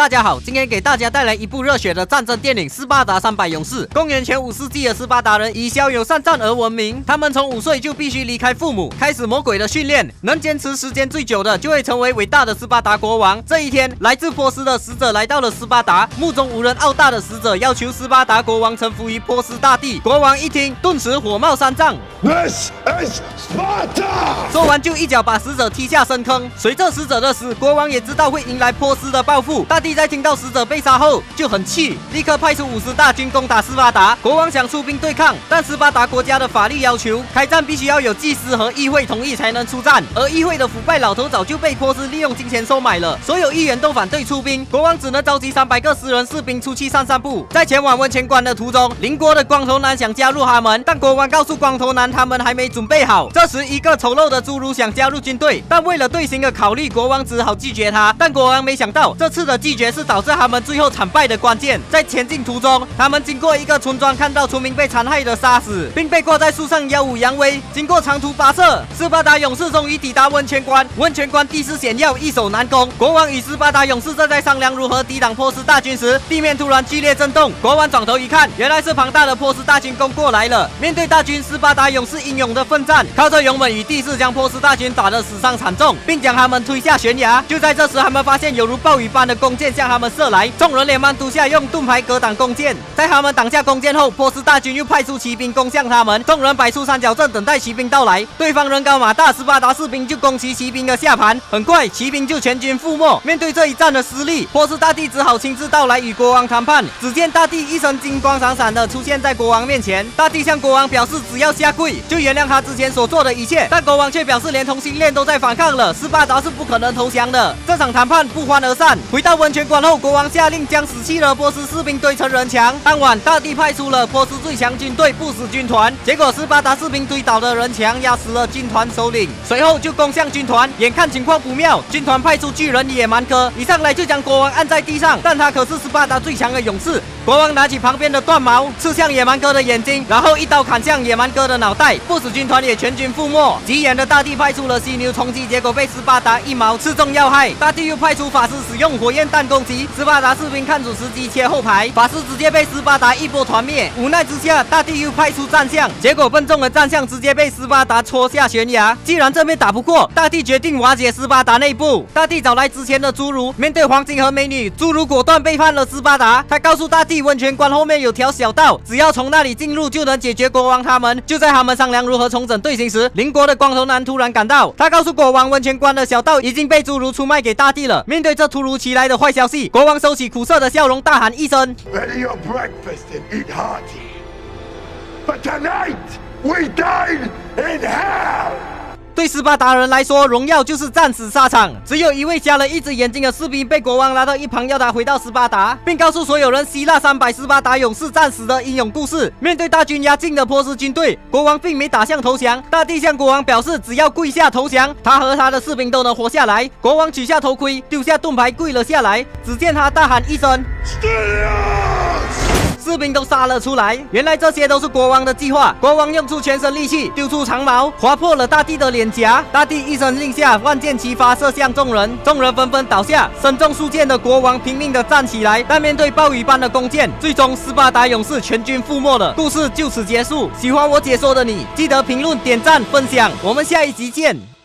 大家好，今天给大家带来一部热血的战争电影《斯巴达300勇士》。公元前5世纪的斯巴达人以骁勇善战而闻名，他们从5岁就必须离开父母，开始魔鬼的训练。能坚持时间最久的，就会成为伟大的斯巴达国王。这一天，来自波斯的使者来到了斯巴达，目中无人傲大的使者要求斯巴达国王臣服于波斯大帝。国王一听，顿时火冒三丈。 This is Sparta! 说完就一脚把使者踢下深坑。随着使者的死，国王也知道会迎来波斯的报复。大帝在听到使者被杀后就很气，立刻派出50大军攻打斯巴达。国王想出兵对抗，但斯巴达国家的法律要求开战必须要有祭司和议会同意才能出战，而议会的腐败老头早就被波斯利用金钱收买了，所有议员都反对出兵。国王只能召集300个私人士兵出去散散步。在前往温泉关的途中，邻国的光头男想加入他们，但国王告诉光头男他们还没准备好。这时，一个丑陋的侏儒想加入军队，但为了队形的考虑，国王只好拒绝他。但国王没想到，这次的拒绝是导致他们最后惨败的关键。在前进途中，他们经过一个村庄，看到村民被残害的杀死，并被挂在树上耀武扬威。经过长途跋涉，斯巴达勇士终于抵达温泉关。温泉关地势险要，易守难攻。国王与斯巴达勇士正在商量如何抵挡波斯大军时，地面突然剧烈震动。国王转头一看，原来是庞大的波斯大军攻过来了。面对大军，斯巴达勇士英勇的奋战，靠着勇猛与地势将波斯大军打得死伤惨重，并将他们推下悬崖。就在这时，他们发现有如暴雨般的弓箭向他们射来，众人连忙蹲下，用盾牌格挡弓箭。在他们挡下弓箭后，波斯大军又派出骑兵攻向他们，众人摆出三角阵等待骑兵到来。对方人高马大，斯巴达士兵就攻击骑兵的下盘，很快骑兵就全军覆没。面对这一战的失利，波斯大帝只好亲自到来与国王谈判。只见大帝一身金光闪闪的出现在国王面前，大帝向国王表示只要下跪就原谅他之前所做的一切，但国王却表示连同性恋都在反抗了，斯巴达是不可能投降的。这场谈判不欢而散。回到温泉关后，国王下令将死气的波斯士兵堆成人墙。当晚，大帝派出了波斯最强军队不死军团，结果斯巴达士兵堆倒的人墙压死了军团首领，随后就攻向军团。眼看情况不妙，军团派出巨人野蛮哥，一上来就将国王按在地上，但他可是斯巴达最强的勇士。国王拿起旁边的断矛刺向野蛮哥的眼睛，然后一刀砍向野蛮哥的脑袋，不死军团也全军覆没。急眼的大帝派出了犀牛冲击，结果被斯巴达一矛刺中要害。大帝又派出法师使用火焰弹攻击，斯巴达士兵看准时机切后排，法师直接被斯巴达一波团灭。无奈之下，大帝又派出战象，结果笨重的战象直接被斯巴达戳下悬崖。既然这边打不过，大帝决定瓦解斯巴达内部。大帝找来之前的侏儒，面对黄金和美女，侏儒果断背叛了斯巴达。他告诉大帝，温泉关后面有条小道，只要从那里进入就能解决国王他们。就在他们商量如何重整队形时，邻国的光头男突然赶到，他告诉国王，温泉关的小道已经被侏儒出卖给大帝了。面对这突如其来的坏消息，国王收起苦涩的笑容，大喊一声 Ready your breakfast and eat hearty. But tonight, we dine in hell! 对斯巴达人来说，荣耀就是战死沙场。只有一位瞎了一只眼睛的士兵被国王拉到一旁，要他回到斯巴达，并告诉所有人希腊300斯巴达勇士战死的英勇故事。面对大军压境的波斯军队，国王并没打向投降。大帝向国王表示，只要跪下投降，他和他的士兵都能活下来。国王取下头盔，丢下盾牌，跪了下来。只见他大喊一声，士兵都杀了出来。原来这些都是国王的计划。国王用出全身力气，丢出长矛，划破了大帝的脸颊。大帝一声令下，万箭齐发，射向众人。众人纷纷倒下。身中数箭的国王拼命地站起来，但面对暴雨般的弓箭，最终斯巴达勇士全军覆没了。故事就此结束。喜欢我解说的你，记得评论、点赞、分享。我们下一集见。